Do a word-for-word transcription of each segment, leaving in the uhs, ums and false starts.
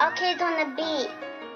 Arcade on the beat.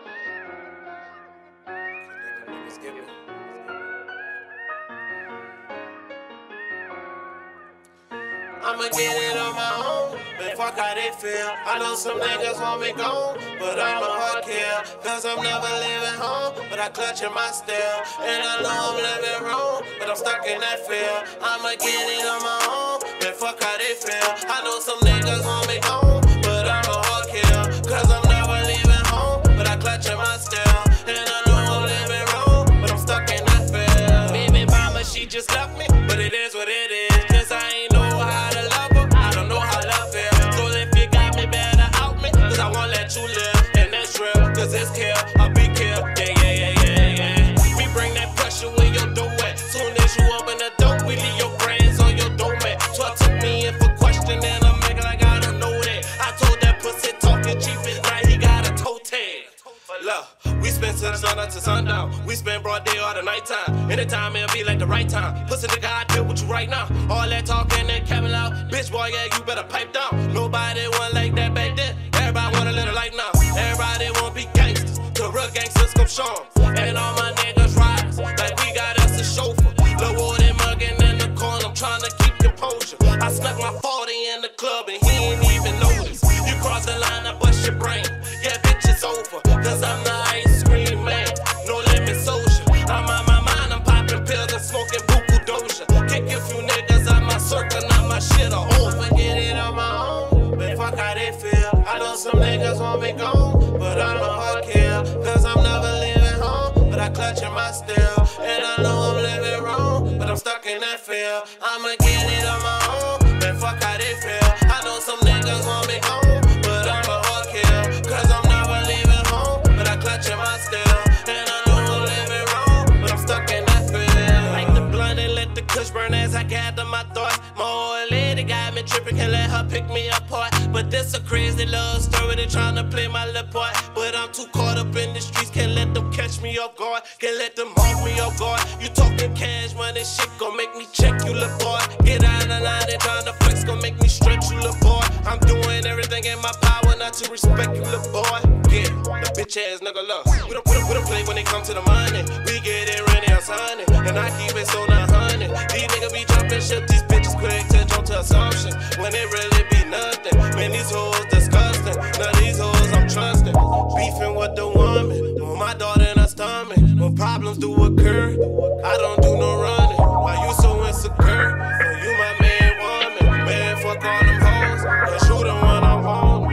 I'ma get it on my own, but fuck how they feel. I know some niggas want me gone, but I'm a hard kill. Cause I'm never leaving home, but I clutch in my steel. And I know I'm living wrong, but I'm stuck in that feel. I'ma get it on my own, but fuck how they feel. I know some niggas want me gone, but I'm a hard kill. Cause I'm never leaving home, but I clutch in my steel. And I know I'm living wrong, but I'm stuck in that feel. Baby mama, she just left me, but it is what it is. Cause I ain't know how to love her, I don't know how love feels. So if you got me, better out me, cause I won't let you live. And that's real, cause it's kill, I'll be killed. Yeah, yeah, yeah, yeah, yeah. We bring that pressure when your door wet. Soon as you open the door, we leave your brains on your doormat. Try took me in for question and I'm making like I don't know that. I told that pussy talking cheap is right, he got a toe tag. Look, we spend to the sun up to sundown. We spend broad day or the nighttime. Anytime it'll be like the right time. Pussy nigga, I deal with you right now. All that talking and cabin out. Bitch boy, yeah, you better pipe down. Nobody want like that back then. Everybody want a little light now. Everybody want be gangsters. The real gangsters come show 'em. And all my niggas riders, like we got us a chauffeur. Lil' Woody mugging in the corner, I'm trying to keep composure. I snuck my forty in the club and he ain't even noticed. You cross the line, I bust your brain. Yeah, bitch, it's over. Cause I'm the ice cream man, no limit social. I'm on my mind, I'm popping pills and smoking buku doja. Kick a few niggas out my circle, now my shit are over. Get it on my own, but fuck how they feel. I know some niggas want me gone, but I'm a hard kill. Cause I'm never leaving home, but I clutch in my steel. And I know I'm living wrong, but I'm stuck in that feel. I'ma get it on my own, but fuck how they feel. I know some niggas want me gone, but I'm a hard kill. Cause I'm never leaving home, but I clutch in my steel. And I know I'm living wrong, but I'm stuck in that feel. Like the blunt and let the kush burn as I gather my thoughts. My old lady got me tripping, can't let her pick me apart. But this a crazy love story, they tryna play my little part. But I'm too caught up in the streets, can't let them catch me off guard. Can't let them off me off guard. You talking cash money, shit gon' make me check you, little boy. Get out of line, they tryna flex, gon' make me stretch you, little boy. I'm doing everything in my power not to respect you, little boy. Yeah, the bitch ass nigga love. We don't, we don't, we don't play when it come to the money. We get it running or sunny, and I keep it so nine hundred. These niggas be jumping shit, these bitches quick to jump to assumption when it really be nothing. Man, these hoes disgusting. None of these hoes I'm trusting. Beefing with the woman, with my daughter in her stomach. When problems do occur, I don't do no running. Why you so insecure? When you my main woman, man, fuck all them hoes. Cause you the one I want.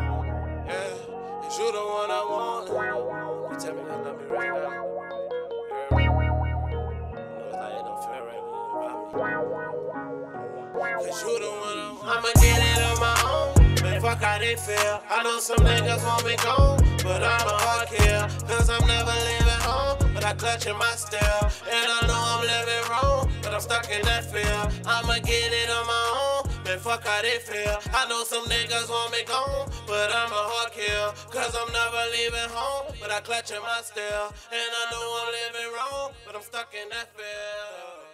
Yeah, cause you the one I want. You tell me you love me right now. Yeah. You know it's like ain't no fair right now. Cause you the one I want. I'ma get it on my own, but fuck how they feel. I know some niggas want me gone, but I'm a hard kill. Cause I'm never leaving home, but I clutch in my steel. And I know I'm living wrong, but I'm stuck in that feel. I'ma get it on my own, but fuck how they feel. I know some niggas want me gone, but I'm a hard kill. Cause I'm never leaving home, but I clutch in my steel. And I know I'm living wrong, but I'm stuck in that feel.